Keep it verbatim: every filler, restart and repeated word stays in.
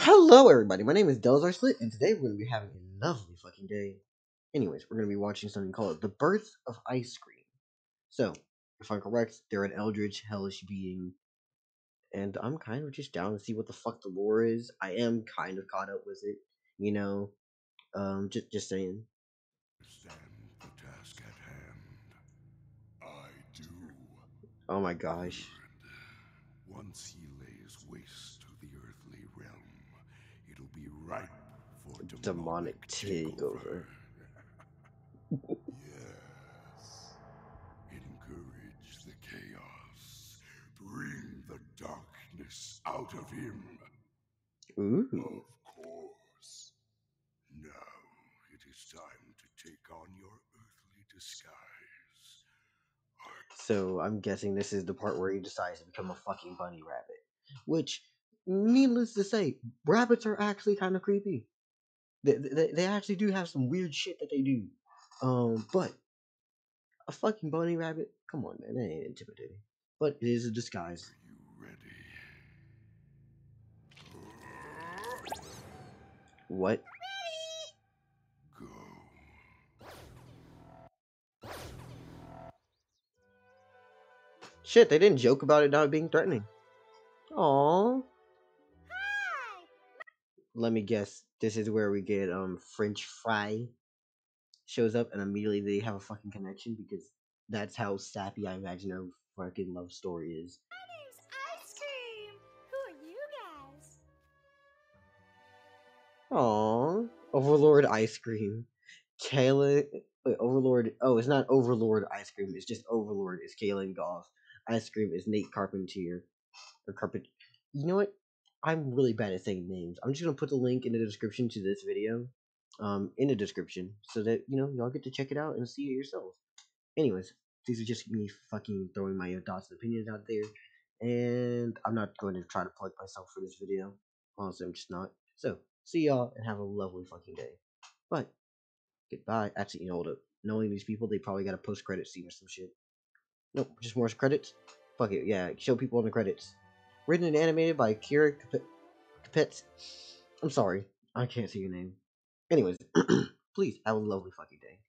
Hello, everybody. My name is Delzar Slit, and today we're going to be having a lovely fucking day. Anyways, we're going to be watching something called The Birth of Ice Cream. So, if I'm correct, they're an eldritch, hellish being, and I'm kind of just down to see what the fuck the lore is. I am kind of caught up with it, you know. Um, just just saying. Understand the task at hand. I do. Oh my gosh, Once he lays waste to the earthly realm, it'll be ripe for demonic, demonic takeover. takeover. Yes. Encourage the chaos. Bring the darkness out of him. Ooh. Of course. Now it is time to take on your earthly disguise. So I'm guessing this is the part where he decides to become a fucking bunny rabbit. Which, needless to say, rabbits are actually kind of creepy. They, they, they actually do have some weird shit that they do. Um, but a fucking bunny rabbit? Come on, man, that ain't intimidating. But it is a disguise. Are you ready? What? Go. Shit, they didn't joke about it not being threatening. Aww. Let me guess. This is where we get um French Fry shows up, and immediately they have a fucking connection because that's how sappy I imagine their fucking love story is. My name's Ice Cream. Who are you guys? Aww. Overlord Ice Cream. Kayla. Wait, Overlord. Oh, it's not Overlord Ice Cream. It's just Overlord. It's Kaylin Goff. Ice Cream is Nate Carpentier. Or Carpent. You know what? I'm really bad at saying names. I'm just gonna put the link in the description to this video. Um, in the description. So that, you know, y'all get to check it out and see it yourselves. Anyways, these are just me fucking throwing my thoughts and opinions out there. And I'm not going to try to plug myself for this video. Honestly, I'm just not. So, see y'all and have a lovely fucking day. But, goodbye. Actually, you know, hold up. Knowing these people, they probably got a post credit scene or some shit. Nope, just more credits. Fuck it, yeah, show people in the credits. Written and animated by Kira Capet. I'm sorry, I can't see your name. Anyways, please have a lovely fucking day.